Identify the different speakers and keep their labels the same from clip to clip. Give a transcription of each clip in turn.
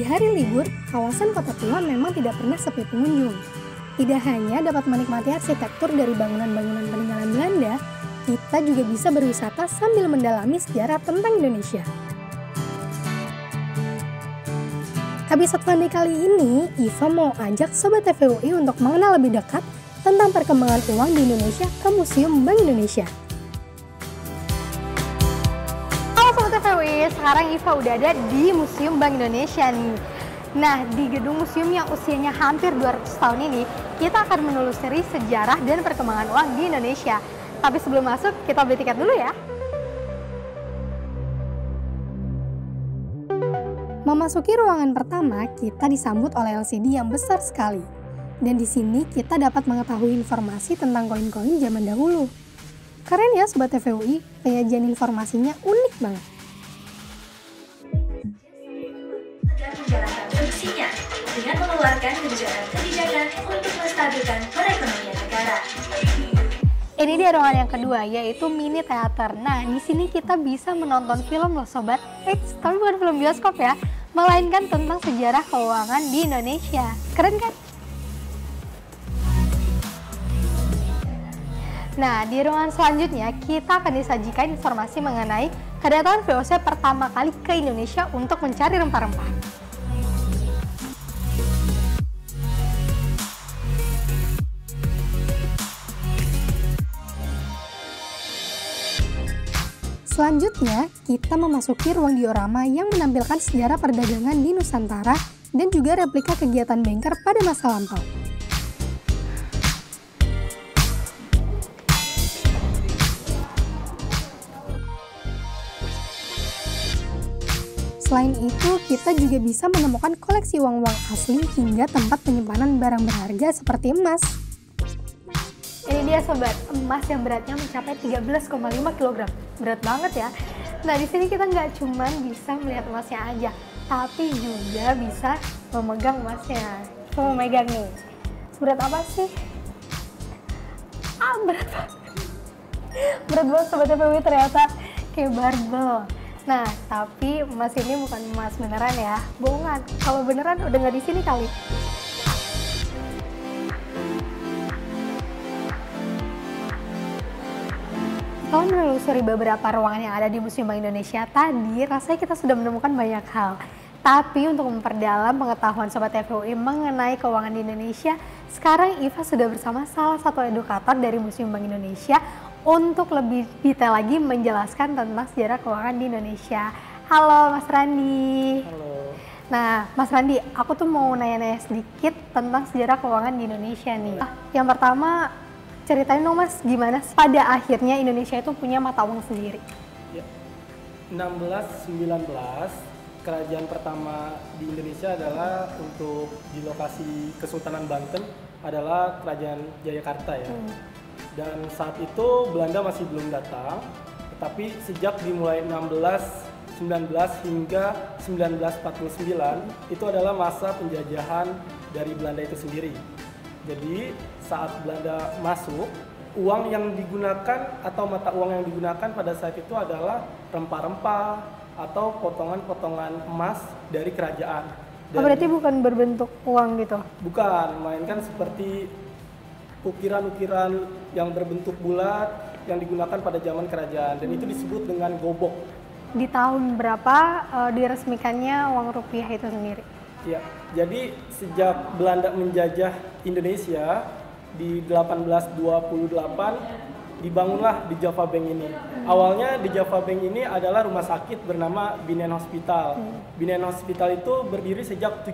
Speaker 1: hari libur, kawasan Kota Tua memang tidak pernah sepi pengunjung. Tidak hanya dapat menikmati arsitektur dari bangunan-bangunan peninggalan Belanda, kita juga bisa berwisata sambil mendalami sejarah tentang Indonesia. Episode Fun Day kali ini, Iva mau ajak Sobat TVUI untuk mengenal lebih dekat tentang perkembangan uang di Indonesia ke Museum Bank Indonesia. Halo Sobat TVUI, sekarang Iva udah ada di Museum Bank Indonesia nih. Nah, di gedung museum yang usianya hampir 200 tahun ini, kita akan menelusuri sejarah dan perkembangan uang di Indonesia. Tapi sebelum masuk, kita beli tiket dulu ya. Memasuki ruangan pertama, kita disambut oleh LCD yang besar sekali. Dan di sini kita dapat mengetahui informasi tentang koin-koin zaman dahulu. Keren ya Sobat TVUI, penyajian informasinya unik banget.
Speaker 2: Fungsinya dengan mengeluarkan kebijakan-kebijakan untuk menstabilkan perekonomian negara.
Speaker 1: Ini dia ruangan yang kedua, yaitu mini teater. Nah, di sini kita bisa menonton film loh Sobat. Tapi bukan film bioskop ya, melainkan tentang sejarah keuangan di Indonesia. Keren kan? Nah, di ruangan selanjutnya kita akan disajikan informasi mengenai kedatangan VOC pertama kali ke Indonesia untuk mencari rempah-rempah. Selanjutnya, kita memasuki ruang diorama yang menampilkan sejarah perdagangan di Nusantara dan juga replika kegiatan banker pada masa lampau. Selain itu, kita juga bisa menemukan koleksi uang-uang asli hingga tempat penyimpanan barang berharga seperti emas. Ini dia Sobat, emas yang beratnya mencapai 13,5 kg. Berat banget ya. Nah, di sini kita nggak cuma bisa melihat emasnya aja, tapi juga bisa memegang emasnya. Mau megang nih. Berat apa sih? Berat banget. Berat banget Sobat TVUI, ternyata kayak barbel. Nah, tapi emas ini bukan emas beneran ya, bohongan. Kalau beneran udah nggak di sini kali. Kalau menelusuri beberapa ruangan yang ada di Museum Bank Indonesia tadi, rasanya kita sudah menemukan banyak hal. Tapi untuk memperdalam pengetahuan Sobat TVUI mengenai keuangan di Indonesia, sekarang Iva sudah bersama salah satu edukator dari Museum Bank Indonesia untuk lebih detail lagi menjelaskan tentang sejarah keuangan di Indonesia. Halo Mas Randi.
Speaker 3: Halo.
Speaker 1: Nah, Mas Randi, aku tuh mau nanya-nanya sedikit tentang sejarah keuangan di Indonesia nih. Yang pertama, ceritain dong Mas, gimana pada akhirnya Indonesia itu punya mata uang sendiri?
Speaker 3: Ya. 1619, kerajaan pertama di Indonesia adalah untuk di lokasi Kesultanan Banten adalah Kerajaan Jayakarta ya. Dan saat itu Belanda masih belum datang, tetapi sejak dimulai 1619 hingga 1949 itu adalah masa penjajahan dari Belanda itu sendiri. Jadi saat Belanda masuk, uang yang digunakan atau mata uang yang digunakan pada saat itu adalah rempah-rempah atau potongan-potongan emas dari kerajaan.
Speaker 1: Berarti bukan berbentuk uang gitu?
Speaker 3: Bukan, melainkan seperti ukiran-ukiran yang berbentuk bulat yang digunakan pada zaman kerajaan, dan itu disebut dengan gobok.
Speaker 1: Di tahun berapa diresmikannya uang rupiah itu sendiri?
Speaker 3: Ya, jadi sejak Belanda menjajah Indonesia di 1828 dibangunlah di Java Bank ini. Awalnya di Java Bank ini adalah rumah sakit bernama Binen Hospital. Binen Hospital itu berdiri sejak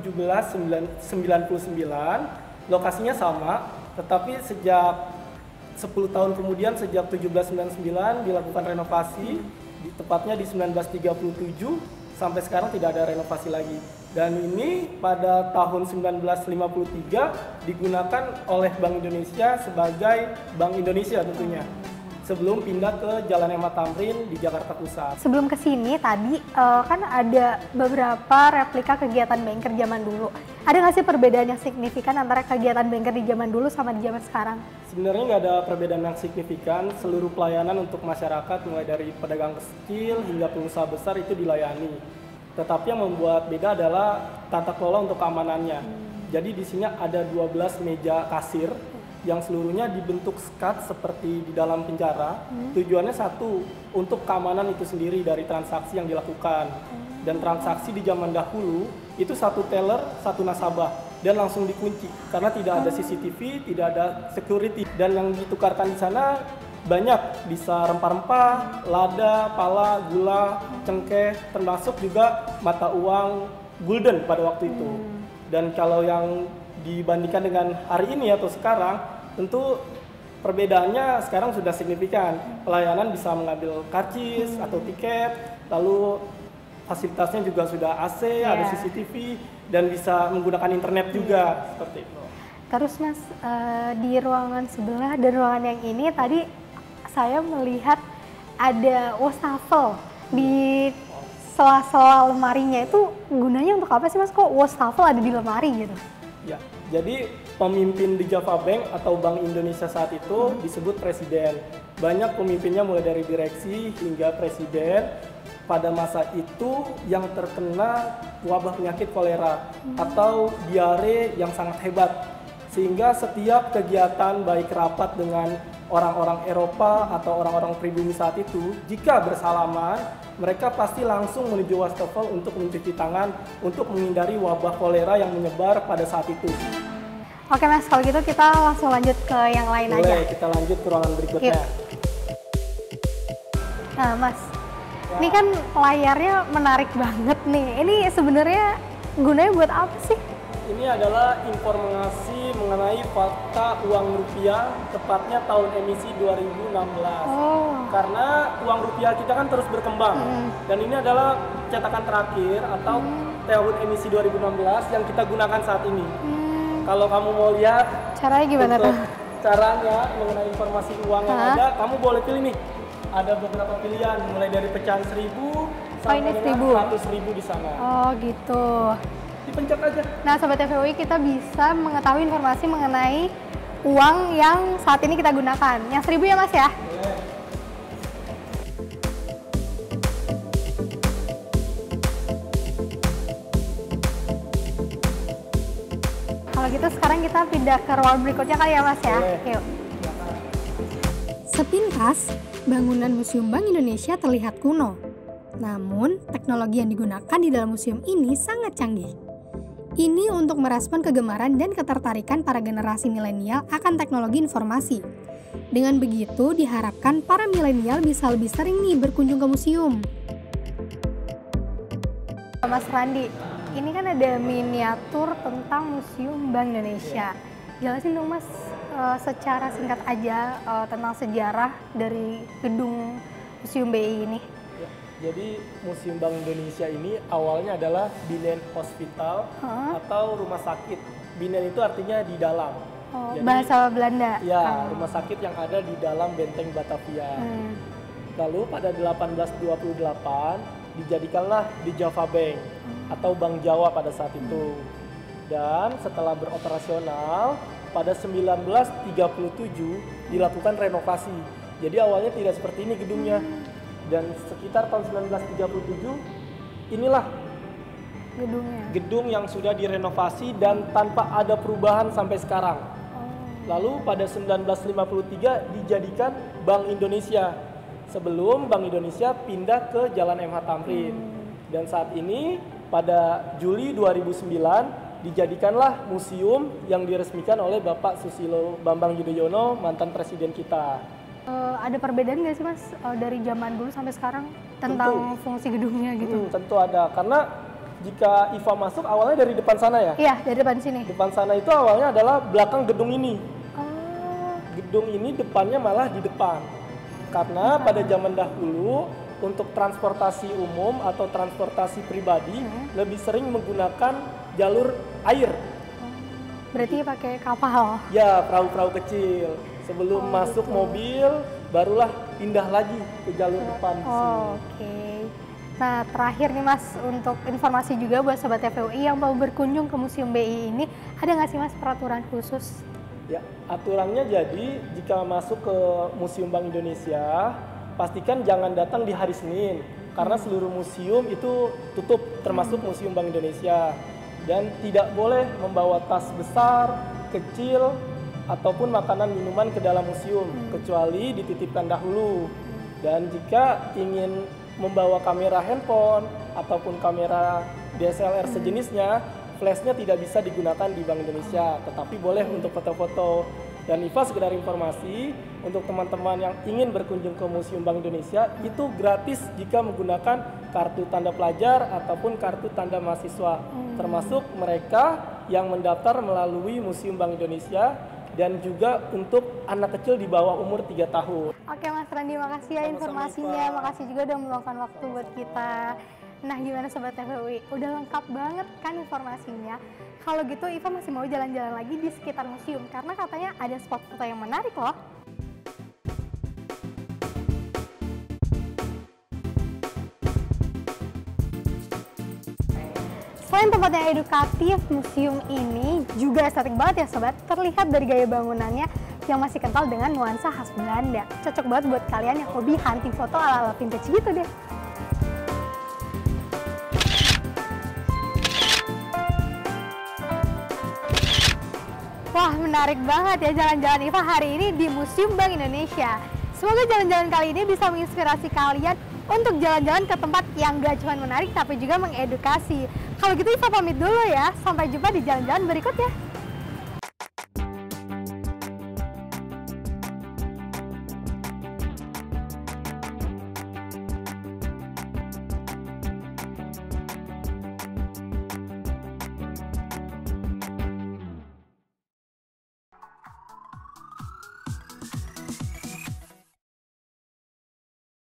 Speaker 3: 1799, lokasinya sama, tetapi sejak 10 tahun kemudian sejak 1799 dilakukan renovasi, tepatnya di 1937 sampai sekarang tidak ada renovasi lagi. Dan ini pada tahun 1953 digunakan oleh Bank Indonesia sebagai Bank Indonesia tentunya, sebelum pindah ke Jalan Ahmad Tamrin di Jakarta Pusat.
Speaker 1: Sebelum ke sini tadi kan ada beberapa replika kegiatan banker zaman dulu. Ada nggak sih perbedaan yang signifikan antara kegiatan banker di zaman dulu sama di zaman sekarang?
Speaker 3: Sebenarnya nggak ada perbedaan yang signifikan. Seluruh pelayanan untuk masyarakat mulai dari pedagang kecil hingga pengusaha besar itu dilayani. Tetapi yang membuat beda adalah tata kelola untuk keamanannya. Jadi di sini ada 12 meja kasir yang seluruhnya dibentuk skat seperti di dalam penjara. Tujuannya satu, untuk keamanan itu sendiri dari transaksi yang dilakukan. Dan transaksi di zaman dahulu itu satu teller, satu nasabah dan langsung dikunci karena tidak ada CCTV, tidak ada security. Dan yang ditukarkan di sana banyak, bisa rempah-rempah, lada, pala, gula, cengkeh, termasuk juga mata uang gulden pada waktu itu. Dan kalau yang dibandingkan dengan hari ini atau sekarang, tentu perbedaannya sekarang sudah signifikan. Pelayanan bisa mengambil karcis atau tiket, lalu fasilitasnya juga sudah AC, ada CCTV, dan bisa menggunakan internet juga, seperti itu.
Speaker 1: Terus Mas, di ruangan sebelah dan ruangan yang ini tadi saya melihat ada wastafel di sela-sela lemarinya. Itu gunanya untuk apa sih Mas? Kok wastafel ada di lemari gitu?
Speaker 3: Ya, jadi pemimpin di Java Bank atau Bank Indonesia saat itu disebut presiden. Banyak pemimpinnya mulai dari direksi hingga presiden. Pada masa itu yang terkena wabah penyakit kolera atau diare yang sangat hebat. Sehingga setiap kegiatan baik rapat dengan orang-orang Eropa atau orang-orang pribumi saat itu, jika bersalaman, mereka pasti langsung menuju wastafel untuk mencuci tangan untuk menghindari wabah kolera yang menyebar pada saat itu.
Speaker 1: Oke Mas, kalau gitu kita langsung lanjut ke yang lain aja.
Speaker 3: Boleh, kita lanjut ke ruangan berikutnya.
Speaker 1: Yuk. Nah Mas, ini kan layarnya menarik banget nih. Ini sebenarnya gunanya buat apa sih?
Speaker 3: Ini adalah informasi mengenai fakta uang rupiah, tepatnya tahun emisi 2016. Karena uang rupiah kita kan terus berkembang. Dan ini adalah cetakan terakhir atau tahun emisi 2016 yang kita gunakan saat ini. Kalau kamu mau lihat
Speaker 1: caranya gimana tuh?
Speaker 3: Caranya mengenai informasi uang yang ada, kamu boleh pilih nih. Ada beberapa pilihan, mulai dari pecahan 1000 sampai dengan 100.000 di sana.
Speaker 1: Oh gitu.
Speaker 3: Dipencet aja.
Speaker 1: Nah Sobat FWI, kita bisa mengetahui informasi mengenai uang yang saat ini kita gunakan. Yang 1000 ya Mas ya?
Speaker 3: Boleh.
Speaker 1: Kalau gitu sekarang kita pindah ke ruang berikutnya kali ya Mas ya?
Speaker 3: Boleh.
Speaker 1: Yuk. Sepintas, bangunan Museum Bank Indonesia terlihat kuno. Namun, teknologi yang digunakan di dalam museum ini sangat canggih. Ini untuk merespon kegemaran dan ketertarikan para generasi milenial akan teknologi informasi. Dengan begitu, diharapkan para milenial bisa lebih sering nih berkunjung ke museum. Mas Randi, ini kan ada miniatur tentang Museum Bank Indonesia. Jelasin dong Mas, secara singkat aja tentang sejarah dari gedung Museum BI ini.
Speaker 3: Ya, jadi Museum Bank Indonesia ini awalnya adalah Binnen Hospital atau rumah sakit. Binnen itu artinya di dalam.
Speaker 1: Jadi, bahasa Belanda?
Speaker 3: Ya, rumah sakit yang ada di dalam benteng Batavia. Lalu pada 1828 dijadikanlah di Java Bank atau Bank Jawa pada saat itu. Dan setelah beroperasional, pada 1937 dilakukan renovasi. Jadi awalnya tidak seperti ini gedungnya. Dan sekitar tahun 1937, inilah gedung yang sudah direnovasi dan tanpa ada perubahan sampai sekarang. Lalu pada 1953 dijadikan Bank Indonesia. Sebelum Bank Indonesia pindah ke Jalan MH Tamrin. Dan saat ini pada Juli 2009 dijadikanlah museum yang diresmikan oleh Bapak Susilo Bambang Yudhoyono, mantan presiden kita.
Speaker 1: Ada perbedaan nggak sih Mas dari zaman dulu sampai sekarang tentang fungsi gedungnya gitu?
Speaker 3: Tentu ada, karena jika IFA masuk awalnya dari depan sana ya?
Speaker 1: Iya, dari depan sini.
Speaker 3: Depan sana itu awalnya adalah belakang gedung ini. Gedung ini depannya malah di depan. Karena pada zaman dahulu untuk transportasi umum atau transportasi pribadi lebih sering menggunakan jalur air.
Speaker 1: Berarti pakai kapal?
Speaker 3: Ya, perahu-perahu kecil. Sebelum masuk mobil, barulah pindah lagi ke jalur depan di sini.
Speaker 1: Oke. Nah, terakhir nih Mas, untuk informasi juga buat Sobat FWI yang mau berkunjung ke Museum BI ini, ada nggak sih Mas peraturan khusus?
Speaker 3: Ya, aturannya jadi jika masuk ke Museum Bank Indonesia, pastikan jangan datang di hari Senin, karena seluruh museum itu tutup, termasuk Museum Bank Indonesia, dan tidak boleh membawa tas besar, kecil, ataupun makanan minuman ke dalam museum kecuali dititipkan dahulu. Dan jika ingin membawa kamera handphone ataupun kamera DSLR sejenisnya, flashnya tidak bisa digunakan di Bank Indonesia, tetapi boleh untuk foto-foto. Dan IFA sekedar informasi untuk teman-teman yang ingin berkunjung ke Museum Bank Indonesia itu gratis jika menggunakan kartu tanda pelajar ataupun kartu tanda mahasiswa, termasuk mereka yang mendaftar melalui Museum Bank Indonesia dan juga untuk anak kecil di bawah umur 3 tahun.
Speaker 1: Oke Mas Randi, makasih ya informasinya, makasih juga udah meluangkan waktu buat kita. Nah gimana Sobat TVWI, udah lengkap banget kan informasinya? Kalau gitu Iva masih mau jalan-jalan lagi di sekitar museum karena katanya ada spot foto yang menarik loh. Selain tempat yang edukatif, museum ini juga estetik banget ya Sobat. Terlihat dari gaya bangunannya yang masih kental dengan nuansa khas Belanda. Cocok banget buat kalian yang hobi hunting foto ala-ala vintage gitu deh. Wah, menarik banget ya jalan-jalan Iva hari ini di Museum Bank Indonesia. Semoga jalan-jalan kali ini bisa menginspirasi kalian untuk jalan-jalan ke tempat yang gak cuma menarik tapi juga mengedukasi. Kalau gitu Iva pamit dulu ya, sampai jumpa di jalan-jalan berikutnya.